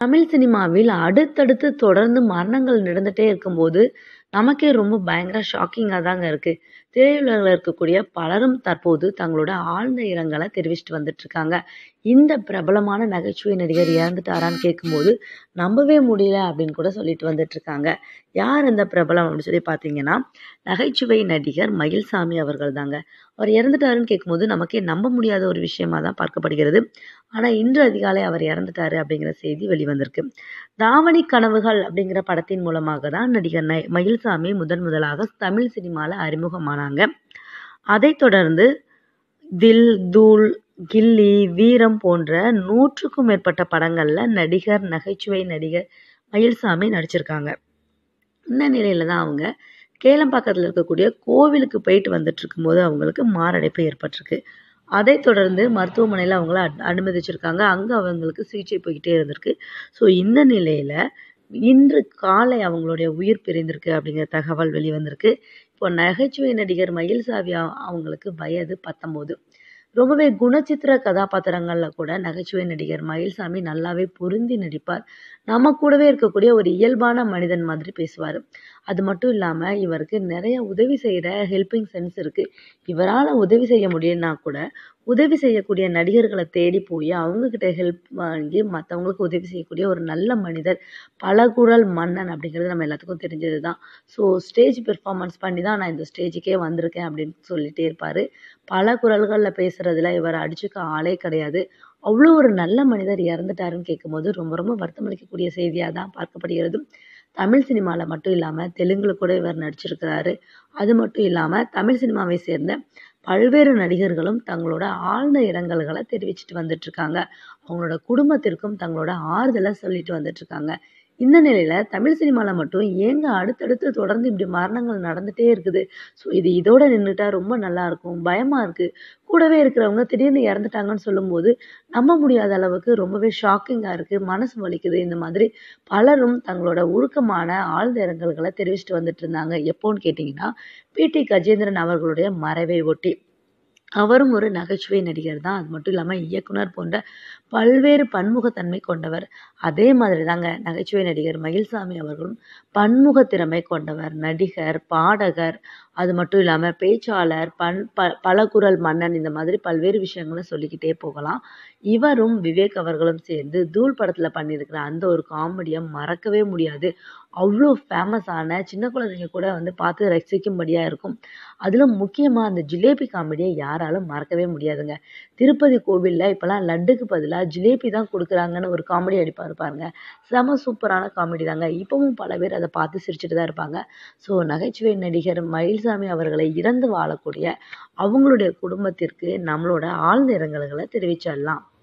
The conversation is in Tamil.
தமிழ் சினிமாவில் அடுத்தடுத்து தொடர்ந்து மரணங்கள் நடந்துட்டே இருக்கும்போது, நமக்கே ரொம்ப பயங்கர ஷாக்கிங்கா தாங்க இருக்கு. திரையுலகில இருக்கக்கூடிய பலரும் தற்போது தங்களோட ஆழ்ந்த இரங்கல தெரிவிச்சுட்டு வந்துட்டுருக்காங்க. இந்த பிரபலமான நகைச்சுவை நடிகர் இறந்துட்டாரான்னு கேட்கும்போது, நம்பவே முடியல அப்படின்னு கூட சொல்லிட்டு வந்துட்டுருக்காங்க. யார் அந்த பிரபலம் அப்படின்னு சொல்லி பார்த்தீங்கன்னா, நகைச்சுவை நடிகர் மயில்சாமி அவர்கள் தாங்க. அவர் இறந்துட்டாருன்னு கேட்கும்போது, நமக்கே நம்ப முடியாத ஒரு விஷயமா தான் பார்க்கப்படுகிறது. ஆனா, இன்று அதிகாலை அவர் இறந்துட்டாரு அப்படிங்கிற செய்தி வெளிவந்திருக்கு. தாவணி கனவுகள் அப்படிங்கிற படத்தின் மூலமாக தான் நடிகர் மயில்சாமி முதன் முதலாக தமிழ் சினிமால அறிமுகமானாங்க. அதைத் தொடர்ந்து தில், தூள், கில்லி, வீரம் போன்ற 100க்கும் மேற்பட்ட படங்கள்ல நகைச்சுவை நடிகர் மயில்சாமி நடிச்சிருக்காங்க. இந்த நிலையில தான் அவங்க கேளம்பாக்கத்துல இருக்கக்கூடிய கோவிலுக்கு போயிட்டு வந்துட்டு இருக்கும்போது அவங்களுக்கு மாரடைப்பு ஏற்பட்டிருக்கு. அதைத் தொடர்ந்து மருத்துவமனையில அவங்கள அனுமதிச்சிருக்காங்க. அங்க அவங்களுக்கு சிகிச்சை போய்க்கிட்டே இருந்திருக்கு. ஸோ இந்த நிலையில இன்று காலை அவங்களுடைய உயிர் பிரிந்திருக்கு அப்படிங்கிற தகவல் வெளிவந்திருக்கு. இப்போ நகைச்சுவை நடிகர் மயில்சாமி அவங்களுக்கு வயது 19. ரொம்பவே குணச்சித்திர கதாபாத்திரங்கள்ல கூட நகைச்சுவை நடிகர் மயில்சாமி நல்லாவே பொருந்தி நடிப்பார். நம்ம கூடவே இருக்கக்கூடிய ஒரு இயல்பான மனிதன் மாதிரி பேசுவாரு. அது மட்டும் இல்லாம இவருக்கு நிறைய உதவி செய்ற ஹெல்பிங் சென்ஸ் இருக்கு. இவரால உதவி செய்ய முடியலன்னா கூட, உதவி செய்யக்கூடிய நடிகர்கள தேடி போய் அவங்க கிட்ட ஹெல்ப் வாங்கி மத்தவங்களுக்கு உதவி செய்யக்கூடிய ஒரு நல்ல மனிதர். பலகுரல் மன்னன் அப்படிங்கிறது நம்ம எல்லாத்துக்கும் தெரிஞ்சது தான். ஸோ ஸ்டேஜ் பெர்ஃபார்மன்ஸ் பண்ணி தான் நான் இந்த ஸ்டேஜுக்கே வந்திருக்கேன் அப்படின்னு சொல்லிட்டே இருப்பாரு. பல குரல்கள்ல பேசுறதுல இவர அடிச்சுக்க ஆளே கிடையாது. அவ்வளோ ஒரு நல்ல மனிதர் இறந்துட்டாருன்னு கேட்கும்போது ரொம்ப ரொம்ப வருத்தம் அளிக்கக்கூடிய செய்தியா தான் பார்க்கப்படுகிறது. தமிழ் சினிமால மட்டும் இல்லாம தெலுங்குல கூட இவர் நடிச்சிருக்கிறாரு. அது மட்டும் இல்லாம தமிழ் சினிமாவை சேர்ந்த பல்வேறு நடிகர்களும் தங்களோட ஆழ்ந்த இரங்கல்கள தெரிவிச்சுட்டு வந்துட்டு இருக்காங்க. அவங்களோட குடும்பத்திற்கும் தங்களோட ஆறுதல சொல்லிட்டு வந்துட்டு இருக்காங்க. இந்த நிலையில தமிழ் சினிமால மட்டும் ஏங்க அடுத்தடுத்து தொடர்ந்து இப்படி மரணங்கள் நடந்துட்டே இருக்குது. ஸோ இது இதோட நின்னுட்டா ரொம்ப நல்லா இருக்கும். பயமா இருக்கு. கூடவே இருக்கிறவங்க திடீர்னு இறந்துட்டாங்கன்னு சொல்லும்போது, நம்ப முடியாத அளவுக்கு ரொம்பவே ஷாக்கிங்கா இருக்கு. மனசு வலிக்குது. இந்த மாதிரி பலரும் தங்களோட உருக்கமான ஆழ்ந்த இரங்கல்கள தெரிவிச்சுட்டு வந்துட்டு இருந்தாங்க. எப்போன்னு கேட்டீங்கன்னா, பி.டி. கஜேந்திரன் அவர்களுடைய மறைவை ஒட்டி. அவரும் ஒரு நகைச்சுவை நடிகர் தான். அது மட்டும் இல்லாம இயக்குனர் போன்ற பல்வேறு பன்முகத்தன்மை கொண்டவர். அதே மாதிரி தாங்க நகைச்சுவை நடிகர் மயில்சாமி அவர்களும் பன்முக திறமை கொண்டவர். நடிகர், பாடகர், அது மட்டும் இல்லாம பேச்சாளர், பலகுரல் மன்னன் இந்த மாதிரி பல்வேறு விஷயங்கள சொல்லிக்கிட்டே போகலாம். இவரும் விவேக் அவர்களும் சேர்ந்து தூள் படத்துல பண்ணியிருக்கிற அந்த ஒரு காமெடிய மறக்கவே முடியாது. அவ்ளோ ஃபேமஸான சின்ன குழந்தைங்க கூட வந்து பார்த்து ரசிக்கும்படியா இருக்கும். அதிலும் முக்கியமா அந்த ஜிலேபி காமெடிய யாராலும் மறக்கவே முடியாதுங்க. திருப்பதி கோவில்ல இப்பலாம் லட்டுக்கு பதிலா ஜிலேபி தான் குடுக்குறாங்கன்னு ஒரு காமெடி அடிப்பாரு பாருங்க. செம சூப்பரான காமெடி தாங்க. இப்பவும் பல பேர் அத பார்த்து சிரிச்சுட்டு தான் இருப்பாங்க. ஸோ நகைச்சுவை நடிகர் மயில்சாமி அவர்களை இழந்து வாழக்கூடிய அவங்களுடைய குடும்பத்திற்கு நம்மளோட ஆழ்ந்த இரங்கல்கள தெரிவிச்சிடலாம்.